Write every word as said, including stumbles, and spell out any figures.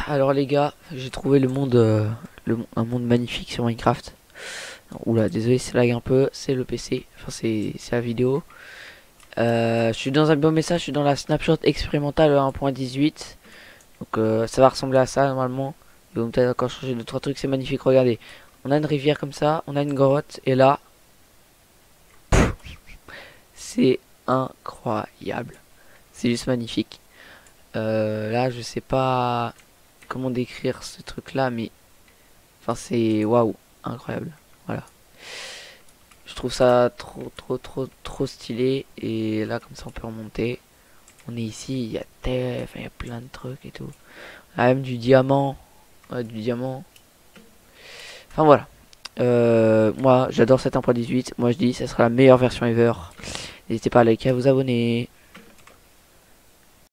Alors les gars, j'ai trouvé le monde, euh, le, un monde magnifique sur Minecraft. Oula, désolé, c'est lag un peu, c'est le P C, enfin c'est la vidéo. Euh, je suis dans un bon message, je suis dans la snapshot expérimentale un point dix-huit. Donc euh, ça va ressembler à ça normalement. Ils vont peut-être encore changer deux trois trucs, c'est magnifique, regardez. On a une rivière comme ça, on a une grotte, et là, c'est incroyable. C'est juste magnifique. Euh, là, je sais pas comment décrire ce truc là, mais enfin c'est waouh, incroyable. Voilà. Je trouve ça trop trop trop trop stylé et là comme ça on peut remonter. On est ici, il y a tel, enfin, il y a plein de trucs et tout. Ah, même du diamant, ouais, du diamant. Enfin voilà. Euh, moi j'adore cette un point dix-huit. Moi je dis ça sera la meilleure version ever. N'hésitez pas à liker, à vous abonner.